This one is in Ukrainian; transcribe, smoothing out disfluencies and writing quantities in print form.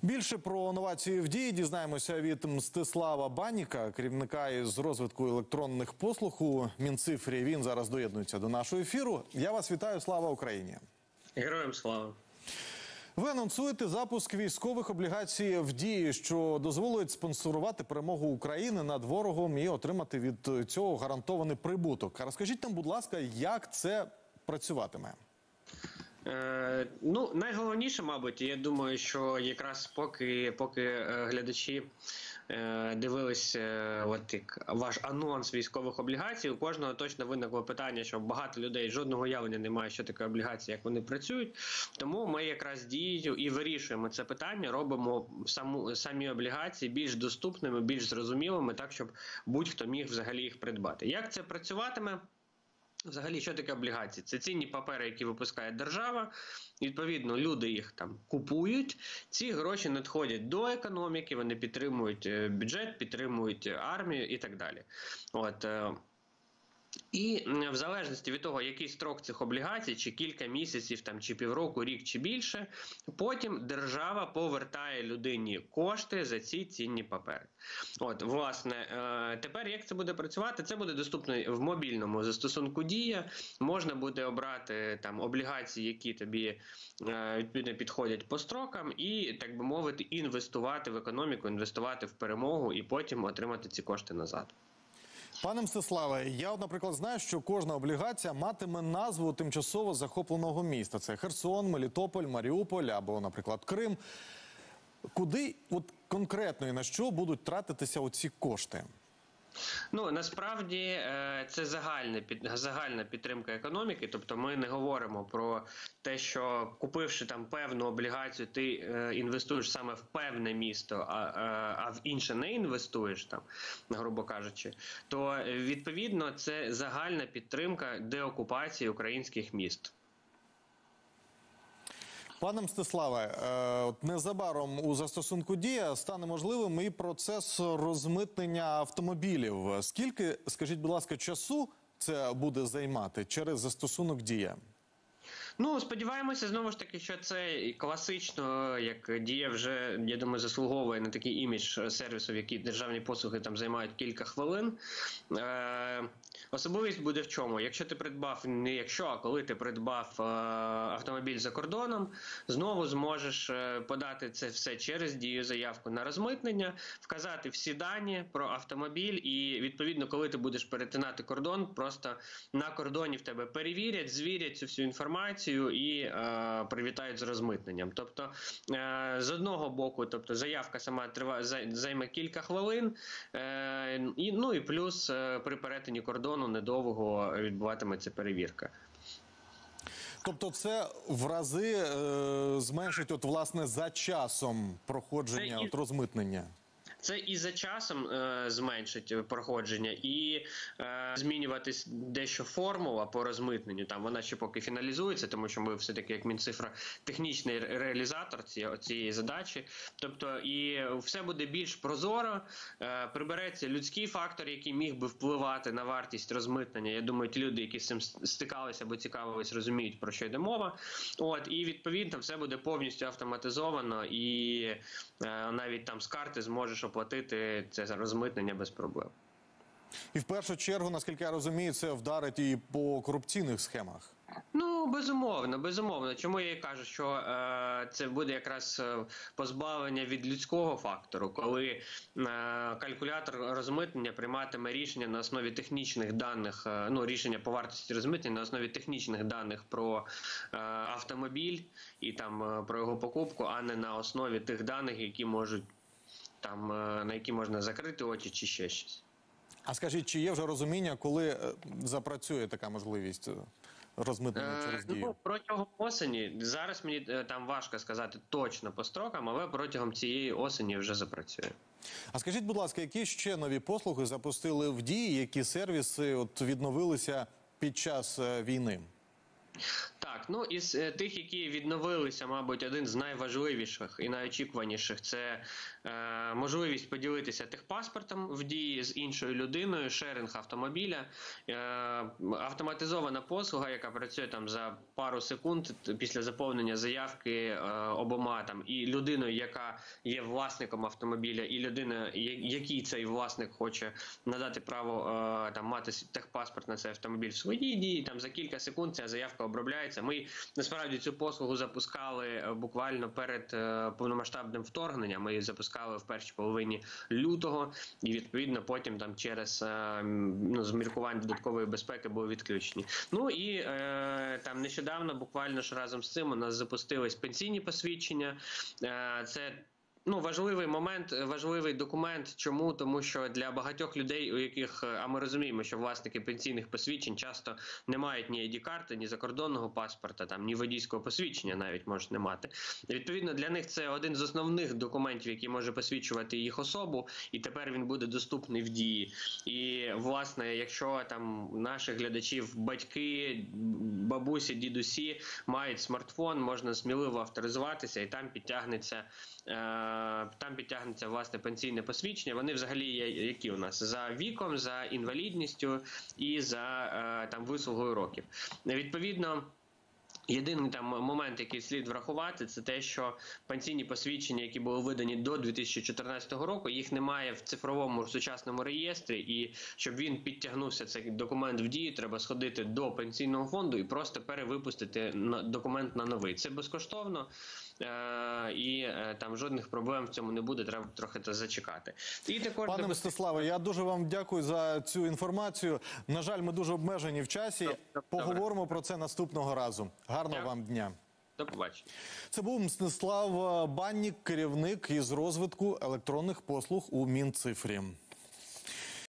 Більше про новації в дії дізнаємося від Мстислава Баніка, керівника із розвитку електронних послуг у Мінцифрі. Він зараз доєднується до нашого ефіру. Я вас вітаю, слава Україні! Героям слава! Ви анонсуєте запуск військових облігацій в дії, що дозволить спонсорувати перемогу України над ворогом і отримати від цього гарантований прибуток. Розкажіть нам, будь ласка, як це працюватиме? Ну, найголовніше, мабуть, я думаю, що якраз поки глядачі дивились ваш анонс військових облігацій, у кожного точно виникло питання, що багато людей жодного уявлення не має, що таке облігації, як вони працюють. Тому ми якраз дією і вирішуємо це питання, робимо самі облігації більш доступними, більш зрозумілими, так, щоб будь-хто міг взагалі їх придбати. Як це працюватиме? Взагалі, що таке облігації? Це цінні папери, які випускає держава. Відповідно, люди їх там купують. Ці гроші надходять до економіки, вони підтримують бюджет, підтримують армію і так далі. І в залежності від того, який строк цих облігацій, чи кілька місяців, там, чи півроку, рік, чи більше, потім держава повертає людині кошти за ці цінні папери. Власне, тепер як це буде працювати? Це буде доступно в мобільному застосунку «Дія». Можна буде обрати там облігації, які тобі відповідно підходять по строкам, і, так би мовити, інвестувати в економіку, інвестувати в перемогу і потім отримати ці кошти назад. Пане Мстиславе, я, наприклад, знаю, що кожна облігація матиме назву тимчасово захопленого міста. Це Херсон, Мелітополь, Маріуполь або, наприклад, Крим. Куди конкретно і на що будуть тратитися оці кошти? Ну, насправді, це загальна підтримка економіки, тобто ми не говоримо про те, що купивши там певну облігацію, ти інвестуєш саме в певне місто, а в інше не інвестуєш, там, грубо кажучи, то відповідно це загальна підтримка деокупації українських міст. Пане Мстиславе, незабаром у застосунку «Дія» стане можливим і процес розмитнення автомобілів. Скільки, скажіть, будь ласка, часу це буде займати через застосунок «Дія»? Ну, сподіваємося, знову ж таки, що це класично, як «Дія» вже, я думаю, заслуговує на такий імідж сервісу, в якій державні послуги там займають кілька хвилин. Особливість буде в чому? Якщо ти придбав, не якщо, а коли ти придбав автомобіль за кордоном, знову зможеш подати це все через «Дію» заявку на розмитнення, вказати всі дані про автомобіль і, відповідно, коли ти будеш перетинати кордон, просто на кордоні в тебе перевірять, звірять цю всю інформацію і привітають з розмитненням. Тобто, з одного боку, тобто заявка сама займе кілька хвилин, і плюс при перетині кордону недовго відбуватиметься перевірка. Тобто це в рази зменшить, власне, за часом проходження розмитнення? Це і за часом зменшить проходження, і змінюватись дещо формула по розмитненню. Там вона ще поки фіналізується, тому що ми все-таки, як Мінцифра, технічний реалізатор цієї задачі. Тобто і все буде більш прозоро, прибереться людський фактор, який міг би впливати на вартість розмитнення. Я думаю, ті люди, які з цим стикалися або цікавились, розуміють, про що йде мова. І відповідно все буде повністю автоматизовано, і навіть там з карти зможеш оплатити це розмитнення без проблем. І в першу чергу, наскільки я розумію, це вдарить і по корупційних схемах? Ну, безумовно. Чому я і кажу, що це буде якраз позбавлення від людського фактору, коли калькулятор розмитнення прийматиме рішення на основі технічних даних, рішення по вартості розмитнення на основі технічних даних про автомобіль і там про його покупку, а не на основі тих даних, які можуть на які можна закрити очі чи ще щось. А скажіть, чи є вже розуміння, коли запрацює така можливість розмитнення через «Дію»? Протягом осені. Зараз мені там важко сказати точно по строкам, але протягом цієї осені вже запрацює. А скажіть, будь ласка, які ще нові послуги запустили в «Дії», які сервіси відновилися під час війни? Так, ну із тих, які відновилися, мабуть, один з найважливіших і найочікуваніших – це можливість поділитися техпаспортом в дії з іншою людиною, шеринг автомобіля, автоматизована послуга, яка працює там за пару секунд після заповнення заявки обома там і людиною, яка є власником автомобіля, і людина, якій цей власник хоче надати право там мати техпаспорт на цей автомобіль в своїй дії. Там за кілька секунд ця заявка обробляється. Ми насправді цю послугу запускали буквально перед повномасштабним вторгненням. Ми її запускали в першій половині лютого, і відповідно потім там через з міркувань додаткової безпеки були відключені. Ну і там нещодавно, буквально ж разом з цим, у нас запустились пенсійні посвідчення. Це важливий момент, важливий документ. Чому? Тому що для багатьох людей, у яких, а ми розуміємо, що власники пенсійних посвідчень часто не мають ні ID-карти, ні закордонного паспорта, там, ні водійського посвідчення навіть можуть не мати. Відповідно, для них це один з основних документів, який може посвідчувати їх особу, і тепер він буде доступний в дії. І, власне, якщо там наших глядачів батьки, бабусі, дідусі мають смартфон, можна сміливо авторизуватися, і там підтягнеться власне пенсійне посвідчення. Вони взагалі є які у нас? За віком, за інвалідністю і за там вислугою років. Відповідно, єдиний там момент, який слід врахувати, це те, що пенсійні посвідчення, які були видані до 2014 року, їх немає в цифровому сучасному реєстрі, і щоб він підтягнувся, цей документ в дії, треба сходити до пенсійного фонду і просто перевипустити документ на новий. Це безкоштовно, і там жодних проблем в цьому не буде, треба трохи зачекати. І також Пане Мстиславе, я дуже вам дякую за цю інформацію. На жаль, ми дуже обмежені в часі. Поговоримо про це наступного разу. Гарного вам дня. До побачення. Це був Мстислав Баннік, керівник із розвитку електронних послуг у Мінцифрі.